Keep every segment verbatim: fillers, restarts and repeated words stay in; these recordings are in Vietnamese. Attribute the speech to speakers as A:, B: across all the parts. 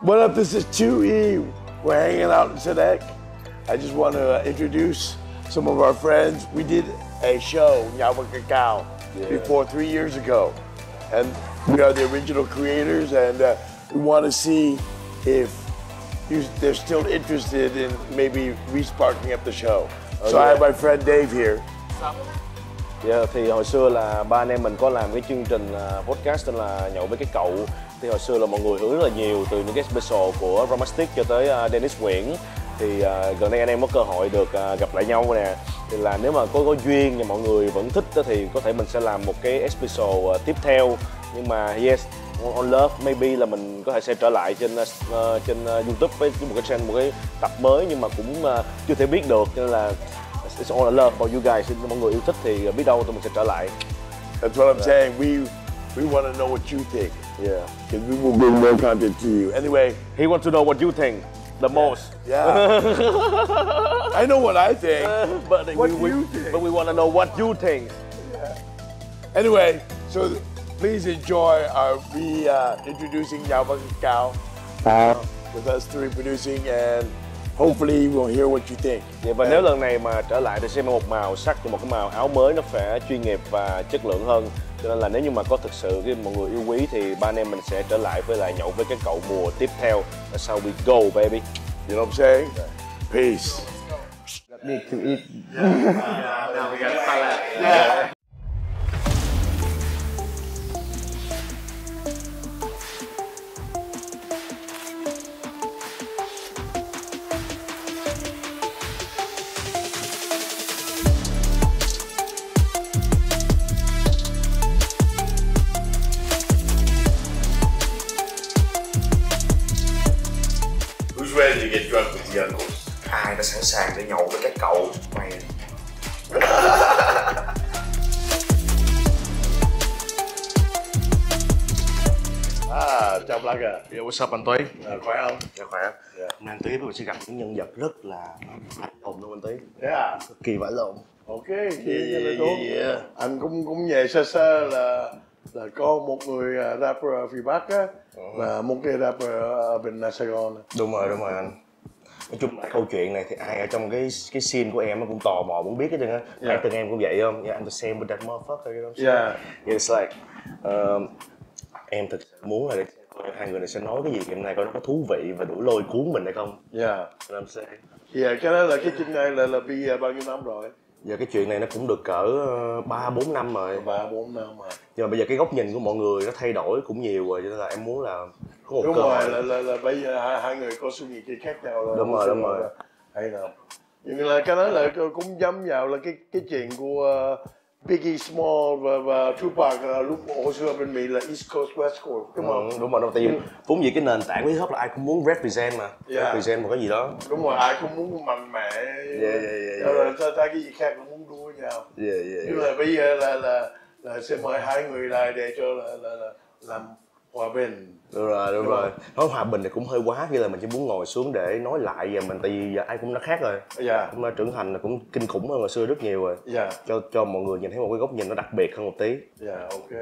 A: What up? This is two E. We're hanging out in Sadek. I just want to uh, introduce some of our friends. We did a show, Nhậu và Cacao, yeah. before three years ago. And we are the original creators, and uh, we want to see if you, they're still interested in maybe re-sparking up the show. Oh, so yeah. I have my friend Dave here.
B: Yeah, thì hồi xưa là ba anh em mình có làm cái chương trình podcast tên là Nhậu với cái cậu. Thì hồi xưa là mọi người hưởng rất là nhiều, từ những cái special của Ramastic cho tới uh, Dennis Nguyễn. Thì uh, gần đây anh em có cơ hội được uh, gặp lại nhau nè. Thì là nếu mà có có duyên và mọi người vẫn thích đó, thì có thể mình sẽ làm một cái special uh, tiếp theo. Nhưng mà yes, On Love maybe là mình có thể sẽ trở lại trên uh, trên uh, YouTube với một cái channel, một cái tập mới, nhưng mà cũng uh, chưa thể biết được, cho nên là it's all love for you guys. Mọi người yêu thích thì biết đâu tụi mình sẽ trở lại.
A: That's what I'm yeah. saying. We we want to know what you think.
B: Yeah.
A: Because we will bring more content to you. Anyway,
B: he wants to know what you think the
A: yeah.
B: most.
A: Yeah. I know what I think.
B: But
A: what
B: we,
A: do
B: we,
A: you think?
B: But we want to know what you think.
A: Yeah. Anyway, so please enjoy our re uh, introducing Nhậu và Cacao uh, with us three producing, and hopefully we'll hear what you think.
B: Yeah, và yeah. nếu lần này mà trở lại thì sẽ mang một màu sắc, một cái màu áo mới, nó phải chuyên nghiệp và chất lượng hơn. Cho nên là nếu như mà có thực sự cái mọi người yêu quý thì ba anh em mình sẽ trở lại với lại Nhậu với cái cậu mùa tiếp theo. That's how we go, baby.
A: You know what I'm saying? Peace.
B: Need to eat.
A: Yeah. Yeah. Now we got salad. Yeah. Ready to get drunk with the uncles?
C: Ai đã sẵn sàng để nhậu với các cậu mày?
A: Ah, chào Blaga.
C: Yeah, what's up anh Tuấn?
A: À, khỏe không?
C: Dạ khỏe. Yeah. Hôm nay anh Tuấn mình sẽ gặp những nhân vật rất là anh hùng luôn anh Tuấn.
A: Yeah.
C: Cực kỳ vãi lộn.
A: Ok, thì yeah, yeah, yeah, yeah. Anh cũng cũng về sơ sơ là là có một người rapper ở phía Bắc á, uh-huh. và một cái rapper ở bên Sài Gòn.
C: Đúng rồi, đúng rồi anh. Nói chung là câu chuyện này thì ai ở trong cái cái scene của em nó cũng tò mò muốn biết hết trơn á. Hai từng em cũng vậy không? Yeah, I'm the same with that motherfucker, you know what I'm saying?
A: Yeah.
C: Yeah, it's like um, em thực sự muốn là để hai người này sẽ nói cái gì hôm nay coi nó có thú vị và đủ lôi cuốn mình hay không?
A: Yeah.
C: You know what I'm saying?
A: Yeah, cái đó là cái chuyện này là là bị bao nhiêu năm rồi?
C: Giờ cái chuyện này nó cũng được cỡ ba bốn năm rồi.
A: ba bốn năm rồi.
C: Nhưng mà bây giờ cái góc nhìn của mọi người nó thay đổi cũng nhiều rồi, cho nên là em muốn là có một
A: đúng
C: cơ
A: rồi,
C: hội.
A: là, là, là bây giờ hai, hai người có suy nghĩ khác nhau là
C: đúng rồi, đúng rồi.
A: Hay nào. Nhưng là cái đó là cũng nhắm vào là cái cái chuyện của uh, Biggie Small và, và Tupac uh, lúc hồi xưa bên Mỹ là East Coast, West Coast, đúng không?
C: Ừ, đúng rồi, tại vì vốn dĩ cái nền tảng của hip hop là ai cũng muốn represent mà, yeah. represent một cái gì đó.
A: Đúng rồi, ai cũng muốn mạnh mẽ.
C: Yeah, yeah, yeah, yeah.
A: Rồi ta, ta cái gì khác cũng muốn đua nhau.
C: Yeah, yeah,
A: nhưng
C: yeah.
A: mà bây giờ là là là sẽ mời hai người lại để cho là, là, là làm hòa bình.
C: Đúng rồi, đúng, đúng rồi. Nói hòa bình thì cũng hơi quá, như là mình chỉ muốn ngồi xuống để nói lại về mình, tại vì giờ ai cũng đã khác rồi.
A: Yeah.
C: Cũng đã trưởng thành là cũng kinh khủng hơn hồi xưa rất nhiều rồi.
A: Yeah.
C: Cho cho mọi người nhìn thấy một cái góc nhìn nó đặc biệt hơn một tí.
A: Yeah, ok.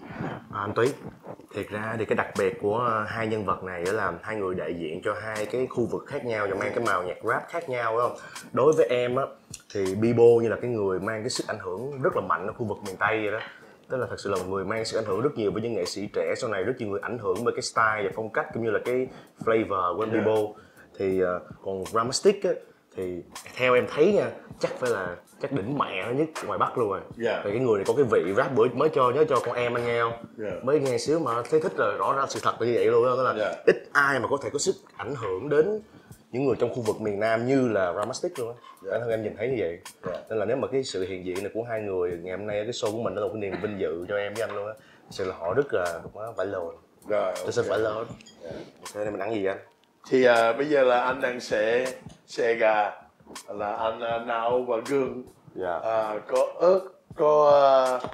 C: À, anh Túy, thiệt ra thì cái đặc biệt của hai nhân vật này đó là hai người đại diện cho hai cái khu vực khác nhau và mang cái màu nhạc rap khác nhau, đúng không? Đối với em á thì Bibo như là cái người mang cái sức ảnh hưởng rất là mạnh ở khu vực miền Tây vậy đó. Tức là thật sự là một người mang sự ảnh hưởng rất nhiều với những nghệ sĩ trẻ sau này, rất nhiều người ảnh hưởng bởi cái style và phong cách cũng như là cái flavor của em Bibo. Thì uh, còn Ramastic á thì theo em thấy nha, chắc phải là chắc đỉnh mẹ nó nhất ngoài Bắc luôn rồi.
A: Yeah.
C: Thì cái người này có cái vị rap bữa mới cho nhớ cho con em anh nghe không?
A: Yeah.
C: Mới nghe xíu mà thấy thích rồi, rõ ràng sự thật là như vậy luôn đó. Tức là yeah. ít ai mà có thể có sức ảnh hưởng đến những người trong khu vực miền Nam như là Ramastic luôn á. Bản thân em nhìn thấy như vậy. Yeah. Nên là nếu mà cái sự hiện diện này của hai người ngày hôm nay cái show của mình nó là một cái niềm vinh dự cho em với anh luôn á. Sự là họ rất là vãi lồn.
A: Rồi.
C: Tôi sẽ vãi lồn. Thế nên mình ăn gì anh?
A: Thì uh, bây giờ là anh đang xẻ xẻ gà, là anh uh, nạo và gừng.
C: Yeah.
A: Uh, có ớt, có uh,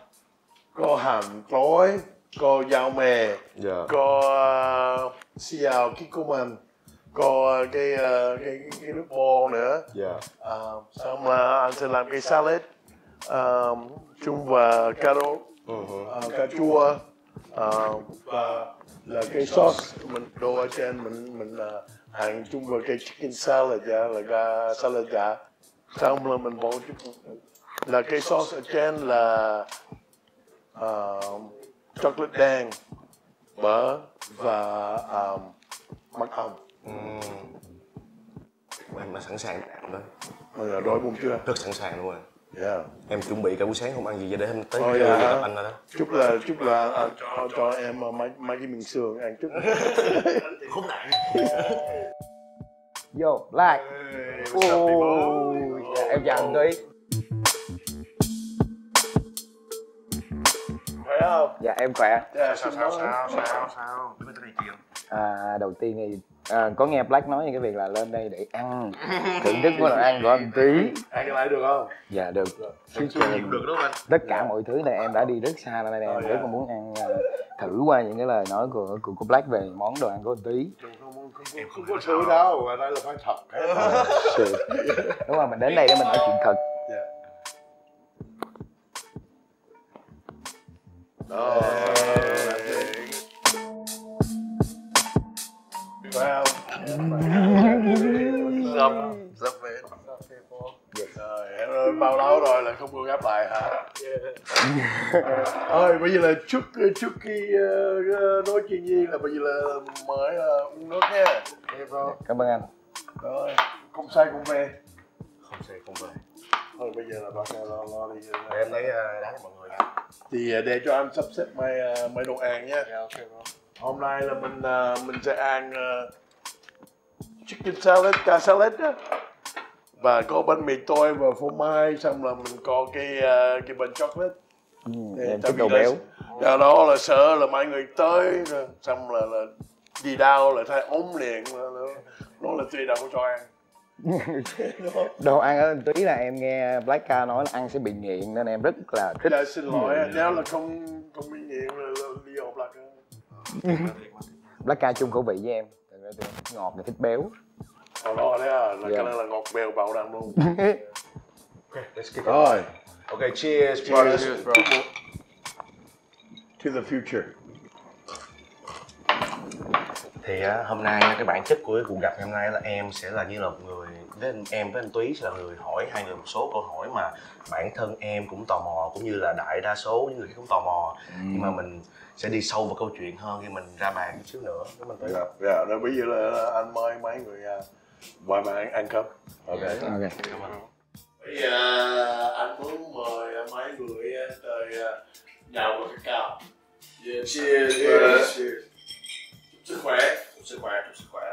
A: có hành tỏi, có dao mè,
C: yeah.
A: có uh, xào kikkoman, có uh, cái, uh, cái cái nước bò nữa.
C: Yeah.
A: Uh, xong là anh sẽ làm cái salad um, chung và cà rốt, uh-huh. uh, cà chua uh, và là cái sauce mình đồ ở trên mình mình uh, hàng chung với cái chicken salad dạ, là gà salad dạ. Xong là mình bỏ chút là cái sauce ở trên là uh, chocolate đen, bơ và um, mật ong.
C: Uhm. Em đã sẵn sàng ăn đó.
A: Bây giờ đói bụng chưa?
C: Rất sẵn sàng luôn rồi.
A: Yeah.
C: Em chuẩn bị cả buổi sáng không ăn gì cho để em tới
A: Oh,
C: cái
A: yeah.
C: gặp anh rồi đó.
A: Chúc là chúc là à, cho cho em mấy mấy cái miếng xương ăn chút.
C: Khốn nạn.
D: Vô, like. Oh, dạ, em chào anh Tí.
A: Khỏe không?
D: Dạ em khỏe.
A: Yeah,
C: Sao sao sao sao sao? Đứng tới đây chiều.
D: À, đầu tiên thì à, có nghe Black nói về cái việc là lên đây để ăn, thưởng thức món đồ ăn của anh Tí.
A: Ăn cái lại được không?
D: Dạ được.
C: Chưa chịu được đúng không anh?
D: Tất cả mọi thứ này em đã đi rất xa ra đây, em
A: Oh,
D: rất
A: yeah.
D: là muốn ăn à, thử qua những cái lời nói của của, của Black về món đồ ăn của anh Tí.
A: Em không có thứ đâu, ở đây là phải thật.
D: Đúng rồi, mình đến đây để mình nói chuyện thật.
A: Yeah. Đó. Khỏe không?
C: Dập, dập về.
A: Rồi, em ơi, bao lâu rồi là không có gặp lại hả? Thôi, bây giờ là trước trước khi uh, nói chuyện gì là bây giờ là mời uh, uống nước nha. Em rồi.
D: Cảm ơn anh.
A: Rồi, không say cũng về.
C: Không say không về.
A: Thôi bây giờ là bắt đầu lo lo đi.
C: Để em lấy uh, đá cho mọi người nha.
A: Thì uh, để cho anh sắp xếp mấy uh, mấy đồ ăn nhé.
C: Yeah, okay, bro.
A: Hôm nay là mình uh, mình sẽ ăn uh, chicken salad, cá salad á. Và có bánh mì tỏi và phô mai, xong là mình có cái uh, cái bánh chocolate.
D: Ừ,
A: Để
D: em
A: tại
D: thích
A: vì
D: đồ
A: là-
D: béo.
A: Do đó là sợ là mọi người tới rồi, xong là, là đi đâu là thấy ốm liền, là, là, nó là tùy đâu có cho ăn.
D: Đồ ăn ở anh Tí là em nghe Black Car nói là ăn sẽ bị nghiện nên em rất là thích.
A: Dạ, xin lỗi, nếu là không không bị nghiện là, là đi học lạc.
D: Black Car chung khẩu vị với em. Thật ra tôi thích ngọt và thích béo.
A: Hồi đó đấy à, là
D: Dạ.
A: cái này là ngọt bèo bạo đằng luôn.
C: Okay, let's kick
A: Rồi,
C: it. Okay, cheers, brothers.
A: cheers bro. To the future.
C: Thì á, hôm nay cái bản chất của cái cuộc gặp ngày hôm nay là em sẽ là như là một người với anh, em với anh Túy sẽ là người hỏi hai người một số câu hỏi mà bản thân em cũng tò mò, cũng như là đại đa số những người khác cũng tò mò.
D: Ừ.
C: Nhưng mà mình sẽ đi sâu vào câu chuyện hơn khi mình ra bàn chút xíu nữa, đúng không anh Túy?
A: Dạ, dạ, rồi bây giờ là anh mời mấy người uh, ngoài mà ăn, ăn cơm. Ok.
D: Ok.
C: Cảm ơn.
A: Bây giờ anh muốn mời mấy người tới nhậu và cacao. Yeah, cheers, cheers, cheers. Chúc sức khỏe, chúc sức khỏe, chúc sức khỏe.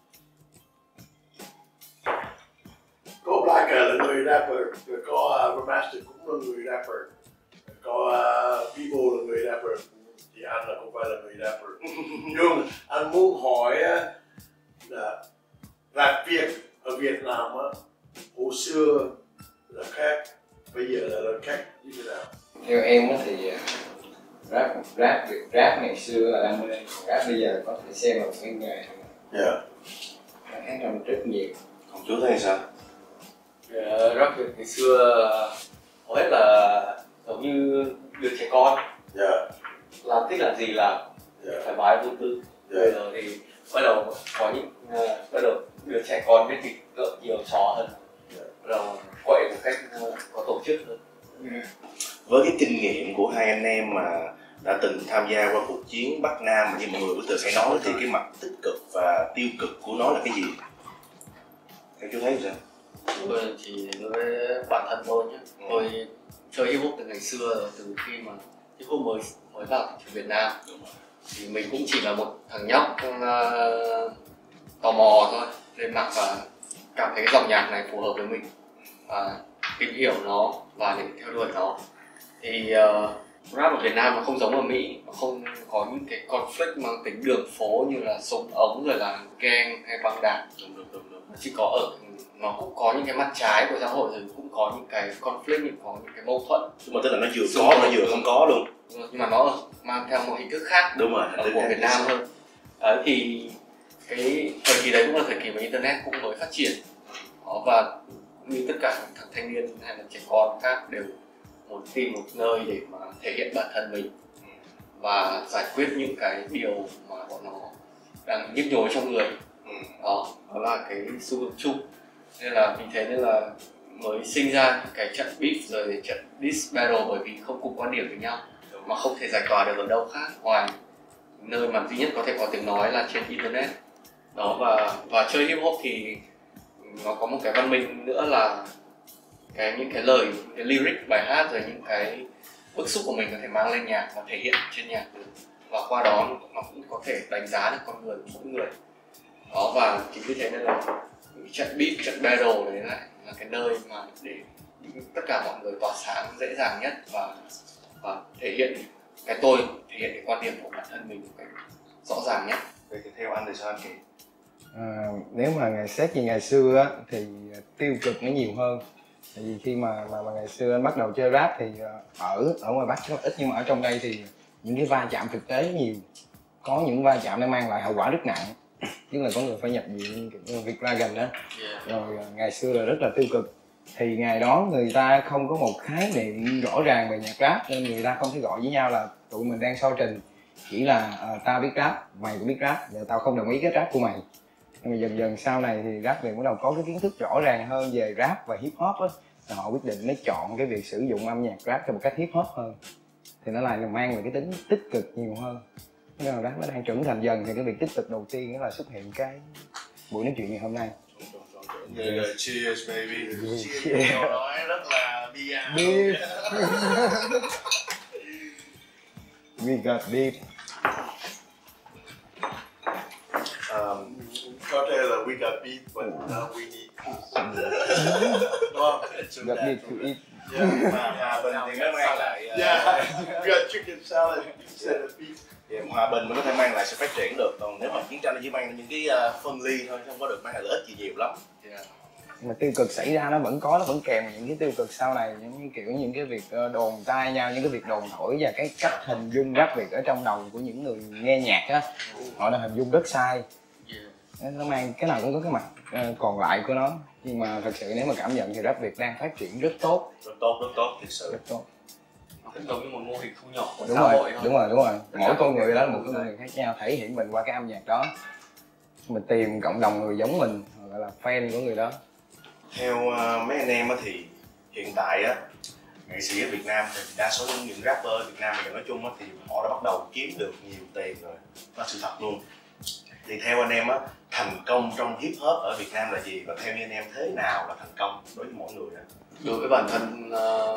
A: Có Black là người rapper, rồi có uh, Remaster cũng là người rapper, có uh, People là người rapper, thì anh là không phải là người rapper. Nhưng anh muốn hỏi uh, là rap Việt ở Việt Nam á, hồi xưa là khác, bây giờ là, là khác như thế nào?
E: Theo em á thì uh, rap rap việc rap ngày xưa là đam mê, rap bây giờ có thể xem là một cái nghề,
A: Dạ.
E: nó khác hơn rất nhiều.
C: Còn chú thấy sao?
F: Ờ, rap Việt ngày xưa hầu hết là giống như đứa trẻ con,
A: Dạ.
F: làm thích làm gì làm,
A: Dạ.
F: thoải mái vô tư.
A: Dạ.
F: Bây giờ thì bắt đầu có những uh, bắt đầu đứa trẻ con biết kịch cỡ nhiều trò hơn,
A: Dạ.
F: bắt đầu quậy một cách uh, có tổ chức hơn.
C: Với cái kinh nghiệm của hai anh em mà đã từng tham gia qua cuộc chiến Bắc Nam mà như mọi người có từng hay nói, thì cái mặt tích cực và tiêu cực của nó là cái gì? Theo chú thấy sao?
F: Tôi thì đối với bản thân tôi nhé,
C: Ừ.
F: tôi chơi hip hop từ ngày xưa rồi, từ khi mà hip hop mới mới vào thị trường Việt Nam. Thì mình cũng chỉ là một thằng nhóc uh, tò mò thôi, lên mạng và cảm thấy cái dòng nhạc này phù hợp với mình và tìm hiểu nó và để theo đuổi nó. Thì uh, rap ở Việt Nam nó không giống ở Mỹ, nó không có những cái conflict mang tính đường phố như là súng ống rồi là gang hay băng đảng.
C: Đúng đúng đúng đúng.
F: Nó chỉ có ở nó cũng có những cái mặt trái của xã hội, rồi cũng có những cái conflict, những có những cái mâu thuẫn.
C: Nhưng mà tức là nó vừa có mà nó vừa không có luôn.
F: Nhưng mà nó mang theo một hình thức khác
C: Đúng rồi.
F: ở của Việt Nam hơn. Đấy, thì cái thời kỳ đấy cũng là thời kỳ mà internet cũng mới phát triển. Đó, và như tất cả các thanh niên hay là trẻ con khác đều muốn tìm một nơi để mà thể hiện bản thân mình. và giải quyết những cái điều mà bọn nó đang nhức nhối trong người. Đó, đó là cái xu hướng chung. Nên là vì thế nên là mới sinh ra cái trận beef rồi trận diss battle, bởi vì không cùng quan điểm với nhau mà không thể giải tỏa được ở đâu khác ngoài nơi mà duy nhất có thể có tiếng nói là trên internet. Đó, và và chơi hip hop thì nó có một cái văn minh nữa là cái những cái lời, cái lyric bài hát rồi những cái bức xúc của mình có thể mang lên nhạc và thể hiện trên nhạc được, và qua đó nó cũng có thể đánh giá được con người của mỗi người. Đó, và chính vì thế nên là trận beat, trận battle đấy lại là cái nơi mà để tất cả mọi người tỏa sáng dễ dàng nhất và và thể hiện cái tôi, thể hiện cái quan điểm của bản thân mình một cách rõ ràng nhất.
C: Vậy thì theo anh thì sao anh Kỳ?
D: À, nếu mà ngày xét như ngày xưa á, thì tiêu cực nó nhiều hơn. Tại vì khi mà mà, mà ngày xưa anh bắt đầu chơi rap thì ở ở ngoài Bắc rất là ít, nhưng mà ở trong đây thì những cái va chạm thực tế nhiều, có những va chạm nó mang lại hậu quả rất nặng, tức là có người phải nhập viện, việc ra gần đó.
F: Yeah.
D: Rồi ngày xưa là rất là tiêu cực, thì ngày đó người ta không có một khái niệm rõ ràng về nhạc rap nên người ta không thể gọi với nhau là tụi mình đang so trình, chỉ là uh, tao biết rap, mày cũng biết rap, và tao không đồng ý cái rap của mày. Nhưng mà dần dần sau này thì rap Việt bắt đầu có cái kiến thức rõ ràng hơn về rap và hip hop á, thì họ quyết định nó chọn cái việc sử dụng âm nhạc rap theo một cách hip hop hơn, thì nó lại là mang về cái tính tích cực nhiều hơn. Nên là rap nó đang trưởng thành dần, thì cái việc tích cực đầu tiên đó là xuất hiện cái buổi nói chuyện ngày hôm nay.
C: Yeah, cheers baby.
D: Yeah,
C: Cheers.
D: cheers.
C: Nói rất là bia.
D: Beef. We got beef.
C: Um, có thể là we got beef, but now we need food. Đúng không?
D: Got beef to eat.
C: Yeah. Hòa bình thì nó mang lại. Uh,
A: Yeah, we got chicken salad instead of beef.
C: Yeah, hòa bình mới có thể mang lại sự phát triển được. Còn nếu mà chiến tranh nó chỉ mang những cái uh, phân ly thôi, không có được mang lại lợi ích gì nhiều lắm.
F: Yeah.
D: Mà tiêu cực xảy ra nó vẫn có, nó vẫn kèm những cái tiêu cực sau này, những kiểu những cái việc đồn tai nhau, những cái việc đồn thổi và cái cách hình dung rap Việt ở trong đầu của những người nghe nhạc á, họ đã hình dung rất sai.
F: Yeah.
D: Nó mang cái nào cũng có cái mặt uh, còn lại của nó, nhưng mà thật sự nếu mà cảm nhận thì rap Việt đang phát triển rất tốt,
C: Rất tốt, rất tốt, thực sự.
D: rất tốt.
F: Nó cũng giống như một mô hình thu nhỏ của
D: Đúng
F: xã
D: rồi,
F: hội thôi.
D: đúng rồi, đúng rồi. Mỗi con người đó là một con người khác nhau, thể hiện mình qua cái âm nhạc đó. Mình tìm cộng đồng người giống mình, gọi là fan của người đó.
C: Theo uh, mấy anh em á thì hiện tại á, nghệ sĩ ở Việt Nam thì đa số những, những rapper ở Việt Nam nói chung á thì họ đã bắt đầu kiếm được nhiều tiền rồi, đó là sự thật luôn. Thì theo anh em á, thành công trong hip hop ở Việt Nam là gì, và theo như anh em thế nào là thành công đối với mỗi người đó?
F: Đối với bản thân uh,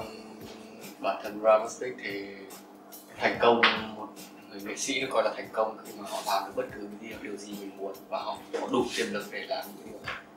F: bản thân Ramastic thì thành công, một người nghệ sĩ được coi là thành công khi mà họ làm được bất cứ điều, điều gì mình muốn và họ có đủ tiềm lực để làm những điều đó.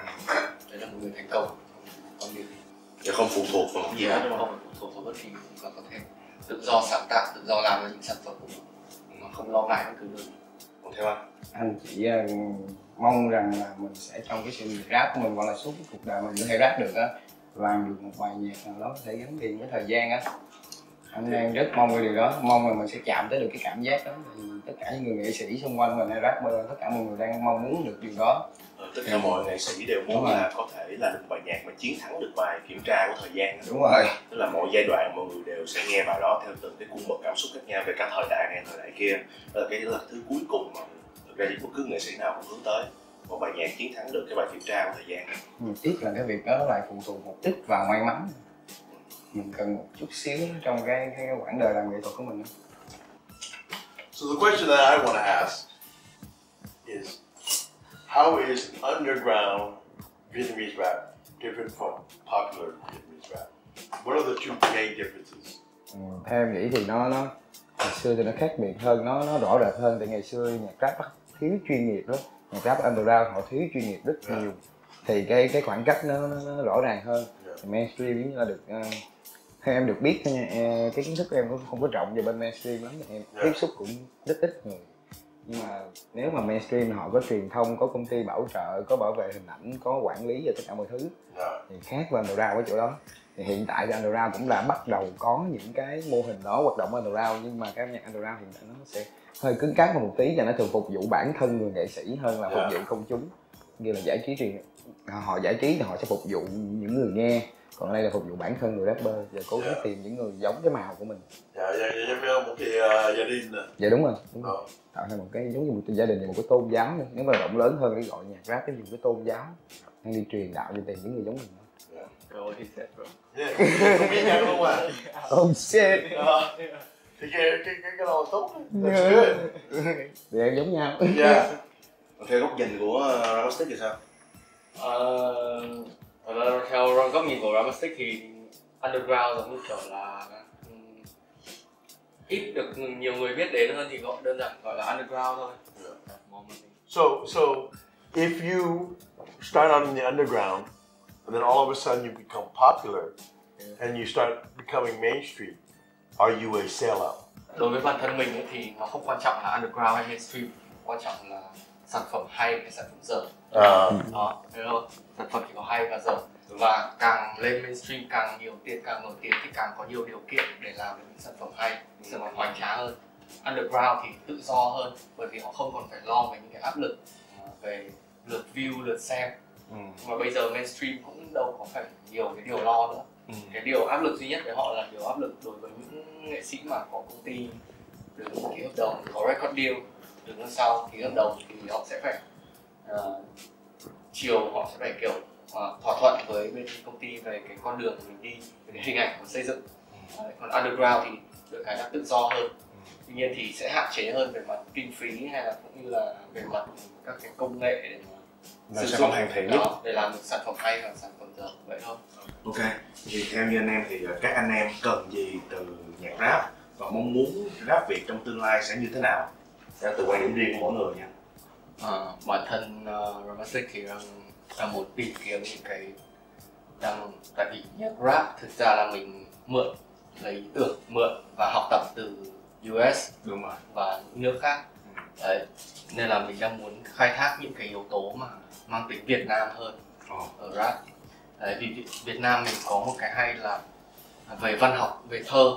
F: Đấy là một người thành công, còn điều gì
C: Chứ không phụ thuộc vào cái gì hết đúng không?
F: không phụ thuộc vào bất kỳ và có thể tự do sáng tạo, tự do làm ra những sản phẩm của mình mà không lo ngại bất cứ điều gì.
C: Còn theo anh?
D: Anh chỉ uh, mong rằng là mình sẽ trong cái sự nghiệp rap của mình, hoặc là suốt cái cuộc đời mình có thể rap được á, làm được một bài nhạc nào đó có thể gắn liền với thời gian á. Anh đang rất mong cái điều đó, mong là mình sẽ chạm tới được cái cảm giác đó. Thì tất cả những người nghệ sĩ xung quanh mình hay rapper, tất cả mọi người đang mong muốn được điều đó.
C: Tất cả mọi nghệ sĩ đều muốn là có thể là được bài nhạc mà chiến thắng được bài kiểm tra của thời gian.
D: Đúng rồi.
C: Tức là mỗi giai đoạn mọi người đều sẽ nghe bài đó theo từng cái cung bậc cảm xúc khác nhau về cả thời đại này thời đại kia. Đó là cái là thứ cuối cùng mà thực ra thì bất cứ nghệ sĩ nào cũng hướng tới, một bài nhạc chiến thắng được cái bài kiểm tra của thời gian.
D: Nhưng tiếc là cái việc đó lại phụ thuộc một ít vào may mắn. Mình cần một chút xíu trong cái cái quãng đời làm nghệ thuật của mình.
A: So the question that I want to ask is, how is underground Vietnamese rap different from popular Vietnamese rap? What are the two main differences?
D: Ừ, theo em nghĩ thì nó nó ngày xưa thì nó khác biệt hơn, nó nó rõ rệt hơn. Tại ngày xưa nhạc rap thiếu chuyên nghiệp lắm, nhạc rap underground họ thiếu chuyên nghiệp rất nhiều, thì cái cái khoảng cách nó, nó, nó rõ ràng hơn. Thì mainstream giống như là được uh, theo em được biết thôi nha, cái kiến thức của em cũng không có rộng về bên mainstream lắm, em tiếp xúc cũng rất ít người. Nhưng mà nếu mà mainstream họ có truyền thông, có công ty bảo trợ, có bảo vệ hình ảnh, có quản lý và tất cả mọi thứ, thì khác với underground ở chỗ đó. Thì hiện tại thì underground cũng là bắt đầu có những cái mô hình đó hoạt động underground, nhưng mà cái âm nhạc underground hiện tại nó sẽ hơi cứng cáp hơn một tí, và nó thường phục vụ bản thân người nghệ sĩ hơn là phục vụ công chúng, như là giải trí truyền họ giải trí thì họ sẽ phục vụ những người nghe, còn đây là phục vụ bản thân người rapper và cố gắng
A: Yeah.
D: tìm những người giống cái màu của mình.
A: Dạ, dạ, dạ, giống như một cái uh, gia đình nè.
D: Dạ đúng rồi, đúng rồi.
A: Ờ.
D: Tạo thành một cái giống như một gia đình và một cái tôn giáo nữa. Nếu mà rộng lớn hơn thì gọi nhạc rap cái dùng cái tôn giáo đang đi truyền đạo cho tìm những người giống mình.
F: Rồi thì sẽ rồi.
A: Yeah. Không biết nhạc luôn à.
D: Oh shit.
A: Ờ. Thì cái cái cái cái đó tốt. That's good.
D: Thì em giống nhau.
A: Yeah.
C: Theo góc nhìn của uh, Ramastic thì sao?
F: Ờ, thật ra theo góc nhìn của Ramastic thì underground giống như kiểu là ừm, ít được nhiều người biết đến hơn thì gọi đơn giản gọi là underground thôi.
A: So so if you start out in the underground and then all of a sudden you become popular and you start becoming mainstream, are you a sellout?
F: Đối với bản thân mình ấy, thì nó không quan trọng là underground hay mainstream, quan trọng là sản phẩm hay hay sản phẩm dở.
A: Uh,
F: Đó, thấy không? Sản phẩm chỉ có hay và dở. Và càng lên mainstream, càng nhiều tiền, càng nổi tiếng thì càng có nhiều điều kiện để làm những sản phẩm hay, những sản phẩm hoành tráng hơn. Underground thì tự do hơn, bởi vì họ không còn phải lo về những cái áp lực về lượt view, lượt xem.
C: Ừ.
F: Mà bây giờ mainstream cũng đâu có phải nhiều cái điều lo nữa.
C: Ừ.
F: Cái điều áp lực duy nhất với họ là điều áp lực đối với những nghệ sĩ mà có công ty đứng ký hợp đồng, có record deal đứng đằng sau ký hợp đồng thì họ sẽ phải uh, chiều họ sẽ phải kiểu uh, thỏa thuận với bên công ty về cái con đường mình đi, về cái hình ảnh của xây dựng. Đấy, còn underground thì được cái là tự do hơn, tuy nhiên thì sẽ hạn chế hơn về mặt kinh phí hay là cũng như là về mặt các cái công nghệ để mà
C: Là
F: sử
C: sản
F: dụng
C: phẩm hoàn thiện nhất.
F: đó để làm được sản phẩm hay và sản phẩm dở vậy thôi.
C: Ok, thì theo như anh em thì các anh em cần gì từ nhạc rap và mong muốn rap Việt trong tương lai sẽ như thế nào? Theo từ quan điểm riêng của mỗi người nha.
F: À, bản thân uh, Ramastic thì đang, đang muốn tìm kiếm những cái đang tại vì nhạc rap thực ra là mình mượn lấy ý tưởng mượn và học tập từ u ét
C: Đúng rồi.
F: và những nước khác. Đấy, nên là mình đang muốn khai thác những cái yếu tố mà mang tính Việt Nam hơn
C: Oh.
F: ở rap. Đấy, vì Việt Nam mình có một cái hay là về văn học, về thơ,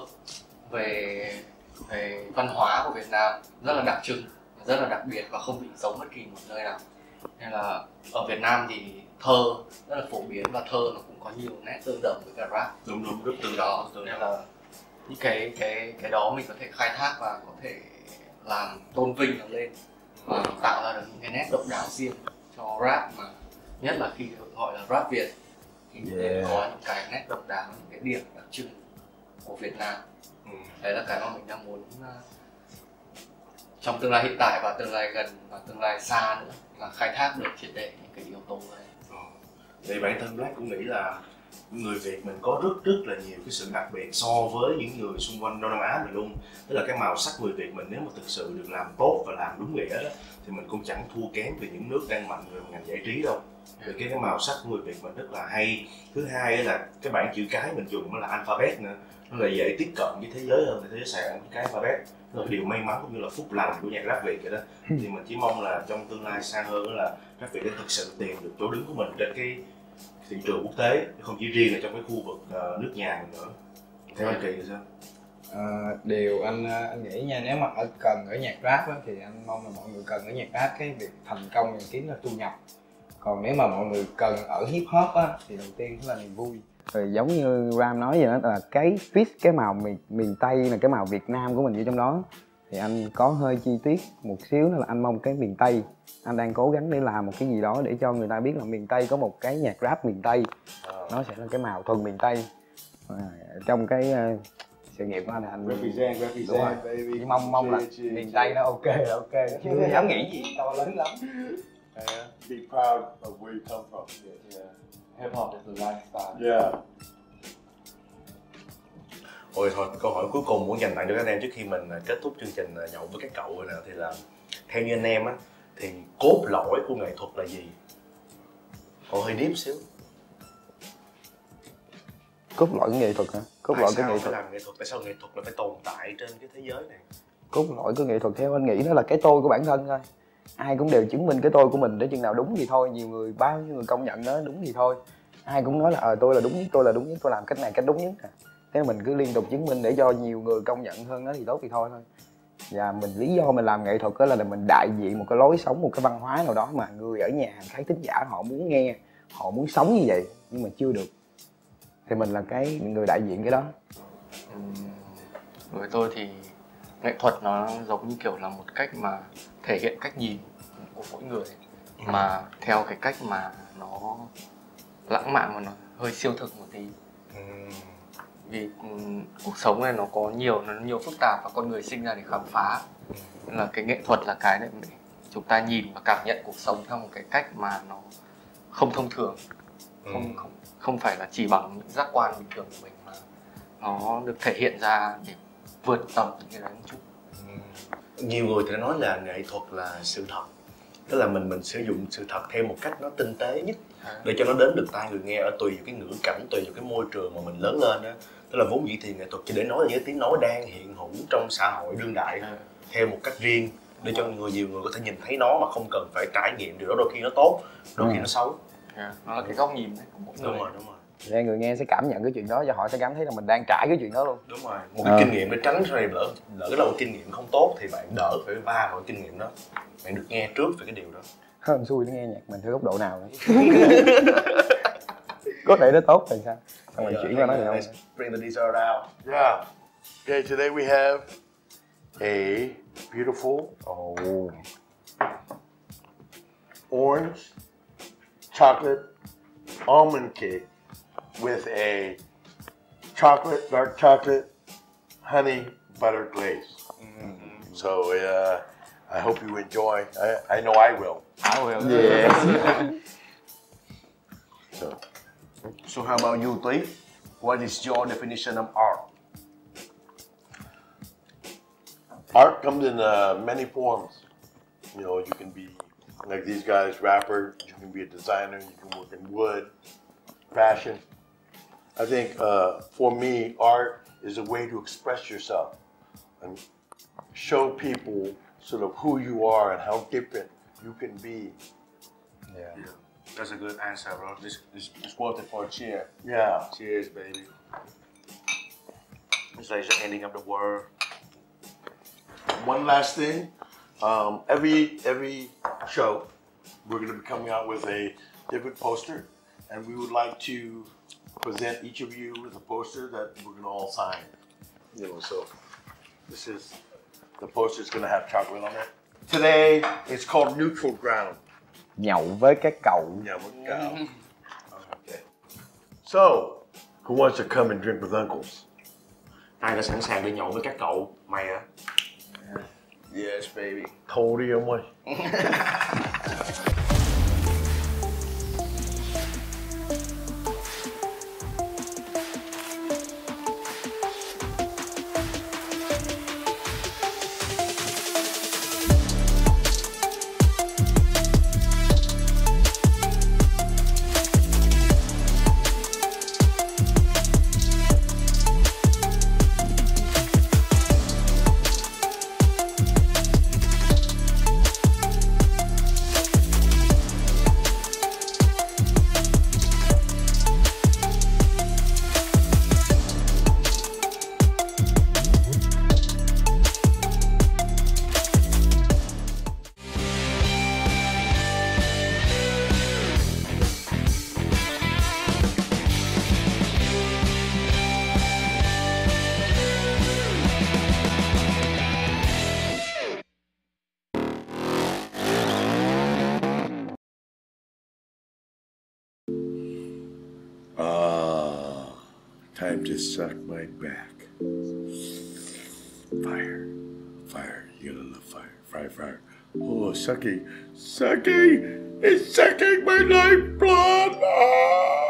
F: về về văn hóa của Việt Nam rất là đặc trưng, rất là đặc biệt và không bị giống bất kỳ một nơi nào. Nên là ở Việt Nam thì thơ rất là phổ biến và thơ nó cũng có nhiều nét tương đồng với cả rap.
C: Đúng đúng, rất
F: Từ
C: tương
F: đó
C: đồng.
F: nên là những cái cái cái đó mình có thể khai thác và có thể làm tôn vinh nó lên và tạo ra được những cái nét độc đáo riêng cho rap, mà nhất là khi được gọi là rap Việt thì nên
C: Yeah.
F: có những cái nét độc đáo, những cái điểm đặc trưng của Việt Nam.
C: Ừ.
F: Đấy là cái mà mình đang muốn uh, trong tương lai hiện tại và tương lai gần và tương lai xa nữa là khai thác được triệt để những cái yếu tố này.
C: Ờ. Thì bản thân Black cũng nghĩ là người Việt mình có rất rất là nhiều cái sự đặc biệt so với những người xung quanh Đông Nam Á mình luôn. Tức là cái màu sắc người Việt mình nếu mà thực sự được làm tốt và làm đúng nghĩa đó thì mình cũng chẳng thua kém về những nước đang mạnh về ngành giải trí đâu. Vì cái, cái màu sắc của người Việt mình rất là hay. Thứ hai là cái bảng chữ cái mình dùng nó là alphabet nữa, nó là dễ tiếp cận với thế giới hơn, thế giới sàn cái alphabet. Nó là cái điều may mắn cũng như là phúc lành của nhạc rap Việt vậy đó. Thì mình chỉ mong là trong tương lai xa hơn đó là rap Việt để thực sự tìm được chỗ đứng của mình trên cái thị trường quốc tế, không chỉ riêng là trong cái khu vực uh, nước nhà mình nữa. Theo anh Kỳ thì sao?
D: À, điều anh anh nghĩ nha, nếu mà ở cần ở nhạc rap á, thì anh mong là mọi người cần ở nhạc rap cái việc thành công và kiếm là thu nhập. Còn nếu mà mọi người cần ở hip hop á, thì đầu tiên là niềm vui. Rồi giống như Ram nói vậy đó, là cái fit cái màu miền miền Tây là cái màu Việt Nam của mình vô trong đó. Thì anh có hơi chi tiết một xíu, đó là anh mong cái miền Tây, anh đang cố gắng để làm một cái gì đó để cho người ta biết là miền Tây có một cái nhạc rap miền Tây, nó sẽ là cái màu thuần miền Tây. À, trong cái uh, sự nghiệp của anh là anh
A: represent,
D: đúng rồi.
A: represent, baby.
D: Chỉ mong mong là miền Tây nó ok là ok, chứ không dám nghĩ gì to lớn lắm.
A: Be proud of where you come from.
E: Yeah. Hip hop is a lifestyle.
A: Yeah.
C: Ôi thôi, câu hỏi cuối cùng muốn dành tặng cho các anh em trước khi mình kết thúc chương trình nhậu với các cậu nào thì là theo như anh em á thì cốt lõi của nghệ thuật là gì? Còn hơi deep xíu.
D: Cốt lõi của nghệ thuật hả? Cốt
C: Tại
D: lõi
C: sao
D: của nghệ
C: phải
D: thuật.
C: làm nghệ thuật? Tại sao nghệ thuật là phải tồn tại trên cái thế giới này?
D: Cốt lõi của nghệ thuật theo anh nghĩ đó là cái tôi của bản thân thôi. Ai cũng đều chứng minh cái tôi của mình, để chừng nào đúng thì thôi. Nhiều người, bao nhiêu người công nhận nó đúng thì thôi. Ai cũng nói là ờ tôi là đúng nhất, tôi là đúng nhất, tôi làm cách này cách đúng nhất nè. Thế mình cứ liên tục chứng minh để cho nhiều người công nhận hơn nó thì tốt thì thôi thôi. Và mình lý do mình làm nghệ thuật đó là mình đại diện một cái lối sống, một cái văn hóa nào đó mà người ở nhà khán thính giả họ muốn nghe, họ muốn sống như vậy nhưng mà chưa được, thì mình là cái người đại diện cái đó.
F: Đối với tôi thì nghệ thuật nó giống như kiểu là một cách mà thể hiện cách nhìn của mỗi người, mà theo cái cách mà nó lãng mạn và nó hơi siêu thực một tí. Vì um, cuộc sống này nó có nhiều nó nhiều phức tạp và con người sinh ra để khám phá, nên là cái nghệ thuật là cái để chúng ta nhìn và cảm nhận cuộc sống theo một cái cách mà nó không thông thường, không không không phải là chỉ bằng những giác quan bình thường của mình, mà nó được thể hiện ra để vượt tầm những cái đấy một chút.
C: Nhiều người thì nói là nghệ thuật là sự thật, tức là mình mình sử dụng sự thật theo một cách nó tinh tế nhất để cho nó đến được tai người nghe ở tùy vào cái ngữ cảnh, tùy vào cái môi trường mà mình lớn lên đó. Tức là vốn dĩ thì nghệ thuật chỉ để nói những tiếng nói đang hiện hữu trong xã hội đương đại
F: à.
C: theo một cách riêng để cho người nhiều người có thể nhìn thấy nó mà không cần phải trải nghiệm điều đó. Đôi khi nó tốt, đôi ừ. khi nó xấu.
F: Yeah. Nó là cái góc nhìn đấy của mỗi người.
C: Đúng rồi, đúng rồi.
D: Nên người nghe sẽ cảm nhận cái chuyện đó và họ sẽ cảm thấy là mình đang trải cái chuyện đó luôn.
C: Đúng rồi. Một cái à. kinh nghiệm để tránh sau này lỡ lỡ là một kinh nghiệm không tốt thì bạn đỡ phải va vào kinh nghiệm đó. Bạn được nghe trước về cái điều đó.
D: Hơn xui nó nghe nhạc mình theo góc độ nào nữa. Có thể nó tốt thì sao? Xong mình chuyển qua nó thì không.
C: Bring the dessert out.
A: Yeah. Okay, today we have a beautiful
D: oh.
A: orange chocolate almond cake with a chocolate, dark chocolate, honey butter glaze. Mm-hmm. So uh, I hope you enjoy. I, I know I will.
F: I will.
A: Yes.
C: so, so how about you, Tuy? What is your definition of art?
A: Art comes in uh, many forms. You know, you can be like these guys, rapper. You can be a designer. You can work in wood, fashion. I think uh, for me, art is a way to express yourself and show people sort of who you are and how different you can be.
C: Yeah, yeah. That's a good answer, bro. This this it's worth it for a cheer.
A: Yeah.
C: Cheers, baby. It's like the ending of the world.
A: One last thing. Um, every every show, we're going to be coming out with a different poster, and we would like to present each of you with a poster that we're going to all sign. You know, so this is the poster. Is going to have chocolate on it. Today, it's called Neutral Ground.
D: Nhậu với các cậu.
A: Nhậu với các cậu. Okay. So, who wants to come and drink with uncles?
C: Ai đã sẵn sàng đi nhậu với các cậu? Mày hả?
A: Yes, baby. Thô đi ông ơi. Ah, time to suck my back. Fire, fire, you gotta love fire, fire, fire. Oh, sucking, sucking, it's sucking my lifeblood. Ah!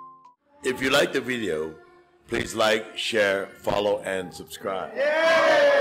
A: If you like the video, please like, share, follow, and subscribe. Yeah!